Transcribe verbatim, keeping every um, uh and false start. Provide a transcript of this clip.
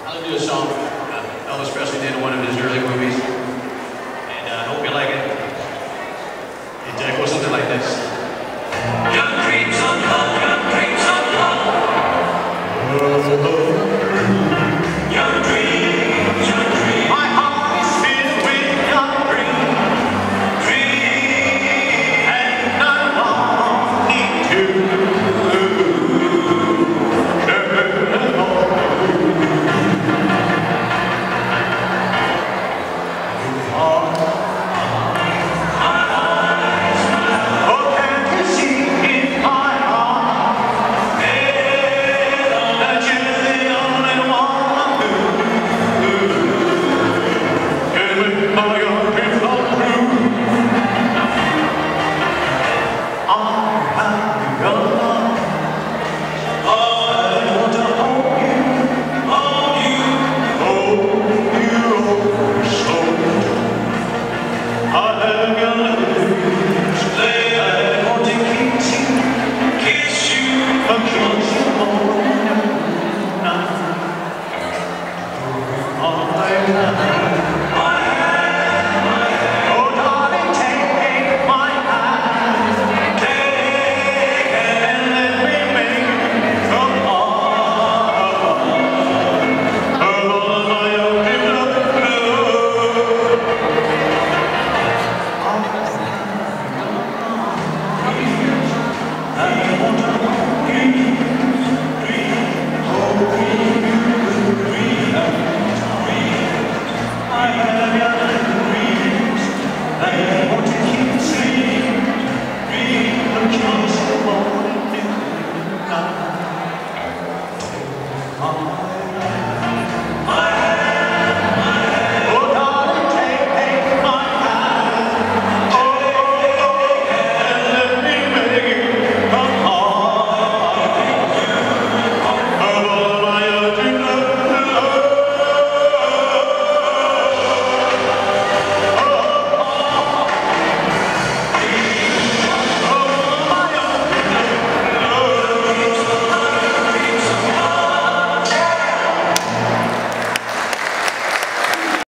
I'll do a song uh, Elvis Presley did in one of his early movies. And I uh, hope you like it. It uh, goes something like this. Young dreams of love, young dreams of love.